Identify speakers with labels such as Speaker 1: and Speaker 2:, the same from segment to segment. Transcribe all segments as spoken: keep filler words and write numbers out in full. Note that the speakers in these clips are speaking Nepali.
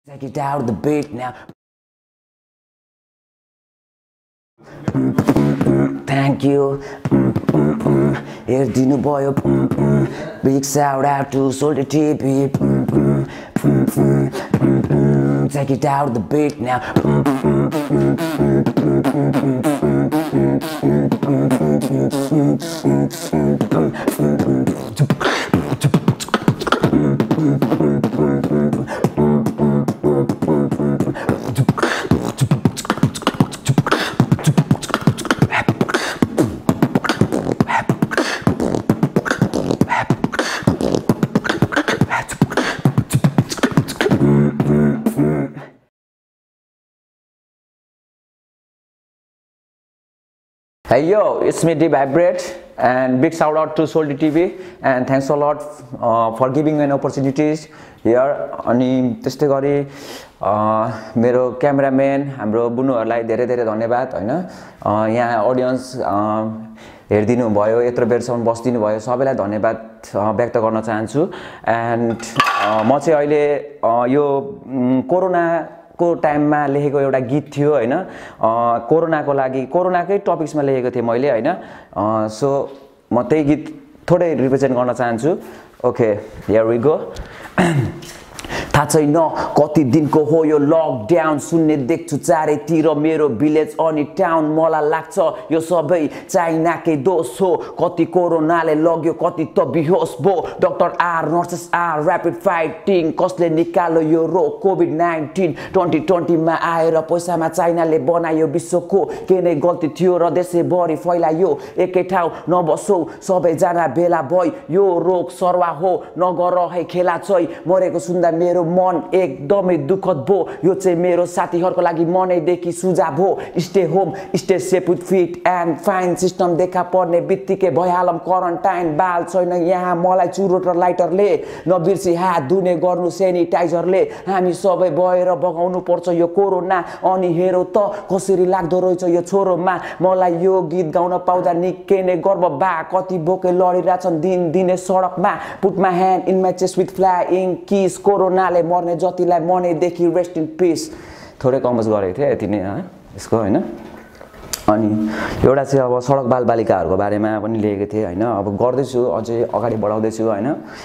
Speaker 1: Take it out the beat now. Thank you. Heredinu bhayo. Big shout out to Soldier T V. Take it out the beat now. Hey yo, it's me D Vibrate, and big shout out to Soldier T V, and thanks a lot uh, for giving me an opportunities here. अनि त्यस्तै गरी मेरो क्यामेराम्यान हाम्रो बुनुहरुलाई धेरै धेरै धन्यवाद हैन। यहाँ ऑडियन्स हेर्दिनु भयो, यत्रो बेरसम्म बस्दिनु भयो, सबैलाई धन्यवाद व्यक्त गर्न चाहन्छु। एन्ड म चाहिँ अहिले यो कोरोना को टाइममा लेखेको एउटा गीत थियो हैन, कोरोनाको लागि कोरोनाकै टपिक्समा लेखेको थिए मैले हैन। सो म त्यही गीत थोरै रिप्रेजेन्ट गर्न चाहन्छु। Okay, here we go. थाहा छैन कति दिनको हो यो लकडाउन, सुन्ने देख्छु चारैतिर मेरो भिलेज अनि टाउन। मलाई लाग्छ यो सबै चाइनाकै दोष हो, कति कोरोनाले लग्यो कति त बिहोस भो। Doctor are nurses are rapid fighting, कसले निकाल्यो यो रोग कोभिड नाइन्टिन। ट्वेन्टी ट्वेन्टीमा आएर पैसामा चाइनाले बनायो विश्वको, के नै गल्ती थियो र देशैभरि फैलायो। एकै ठाउँ नबसौ सबैजना भेला भई, यो रोग सर्वा हो नगर है खेला चाहिँ। मरेको सुन्दा मेरो मन एकदमै दुखद भो, यो चाहिँ मेरो साथीहरुको लागि मनैदेखि सुझाव हो। Stay home stay safe with fit and fine, system देखा पर्ने बित्तिकै भइहालम क्वारेन्टाइन। बाल छैन यहाँ मलाई चुरोट र लाइटरले, नबिर्सी हात धुने गर्नु सेनिटाइजरले। हामी सबै भएर बगाउनु पर्छ यो कोरोना, अनि हेरौ त कसरी लाग्दो रहेछ यो छोरोमा। मलाई यो गीत गाउन पाउँदा निकै नै गर्व बा, कति बोके लडिरहेछन् दिन दिनै सडकमा। Put my hand in my chest with flying kiss, कोरोनाले मर्ने जतिलाई मनैदेखि रेस्ट इन पिस। थोरै कम्पोज गरेको थिएँ यति नै यसको हैन। अनि एउटा चाहिँ अब सडक बालबालिकाहरूको बारेमा पनि लेखेको थिएँ हैन। अब गर्दैछु, अझै अगाडि बढाउँदैछु हैन।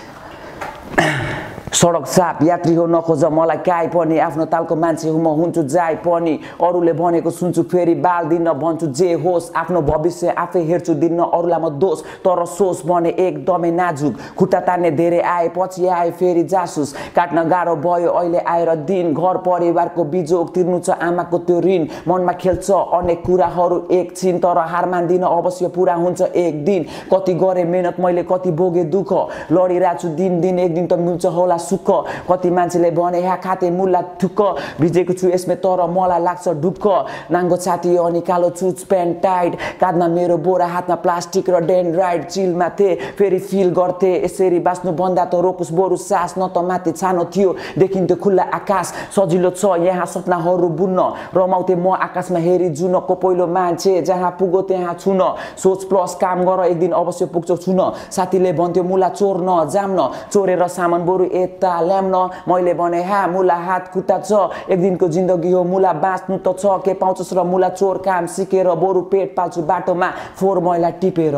Speaker 1: सडक साप यात्री हो नखोज मलाई काहीँ पनि, आफ्नो तालको मान्छे हो म हुन्छु जाई पनि। अरूले भनेको सुन्छु फेरि बाल दिन भन्छु जे होस्, आफ्नो भविष्य आफै हेर्छु दिन्न अरूलाई म दोष। तर सोच भने एकदमै नाजुक, खुट्टा तान्ने धेरै आए पछि आए फेरि जासुस। काट्न गाह्रो भयो अहिले आएर दिन, घर परिवारको बिजोग तिर्नु छ आमाको त्यो ऋण। मनमा खेल्छ अनेक कुराहरू एकछिन, तर हार मान्दिन अवश्य पुरा हुन्छ एक दिन। कति गरे मेहनत मैले कति भोगे दुःख, लडिरहेको छु दिन दिन एक दिन त मिल्छ होला सुख। कति मान्छेले भने ह्या खाते मुला थुक्क, भिजेको छु यसमै तर मलाई लाग्छ ढुक्क। नाङ्गो छाती अनि कालो चुच प्यान्ट टाइट, काँधमा मेरो बोरा हातमा प्लास्टिक र डेन्ड्राइड। चिलमा थिए फेरि फिल गर्थे यसरी बाँच्नु भन्दा त रोकुस बरु सास, न त माथि छानो थियो देखिन्थ्यो खुल्ला आकाश। सजिलो छ यहाँ सपनाहरू बुन्न, रमाउँथे म आकाशमा हेरी जुनको पहिलो मान्छे। जहाँ पुगो त्यहाँ छुन, सोच प्लस काम गर एक दिन अवश्य पुग्छौ छुन। साथीले भन्थ्यो मुला चोर्न जाम्न, चोरेर सामान बरु यता ल्याम्न। मैले भने हा मुला हात खुट्टा छ, एक दिनको जिन्दगी हो मुला बाँच्नु त छ। के पाउँछस् र मुला चोर काम सिकेर, बरु पेट पाल्छु बाटोमा फोहोर मैला टिपेर।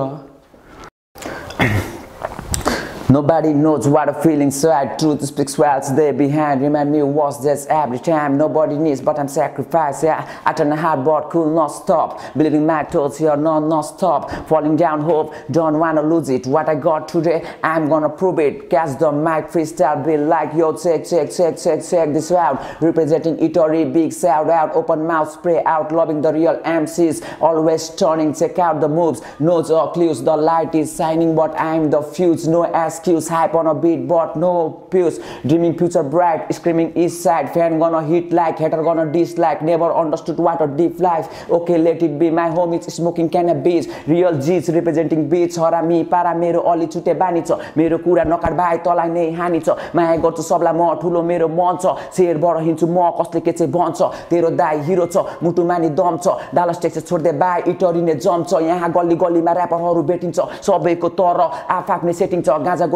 Speaker 1: Nobody knows what I'm feeling, so I truth speaks words there behind. Remind me what's this every time. Nobody needs, but I'm sacrificed. Yeah, I turn a hard but could not stop. Bleeding my toes here, no, not stop. Falling down hope, don't wanna lose it. What I got today, I'm gonna prove it. Catch the mic, freestyle, be like yo, check, check, check, check, check this out. Representing Itory, big shout out. Open mouth, spray out, loving the real M Cs. Always turning, check out the moves. Notes or clues, the light is shining, but I'm the fuse. No ass excuse, hype on a beat but no pills. Dreaming future bright, screaming east side. Fan gonna hit like, hater gonna dislike. Never understood what a deep life. Okay, let it be. My homies smoking cannabis. Real G's representing beats. हरामी पारा मेरो अलि छुटे बानी छ. मेरो कुरा नकाट भाइ तलाई नै हानि छ. माया गर्छु सबलाई म ठुलो मेरो मन छ. शेर बर हिँड्छु म कसले के चाहिँ भन्छ. तेरो दाइ हिरो छ मुटुमा नि दम छ. डालस टेक्सास छोड्दै बाइ इटरी नै जम्छ. यहाँ गल्ली गल्लीमा र्यापरहरू भेटिन्छ सबैको तर आफआफ्नै सेटिङ छ. गाजा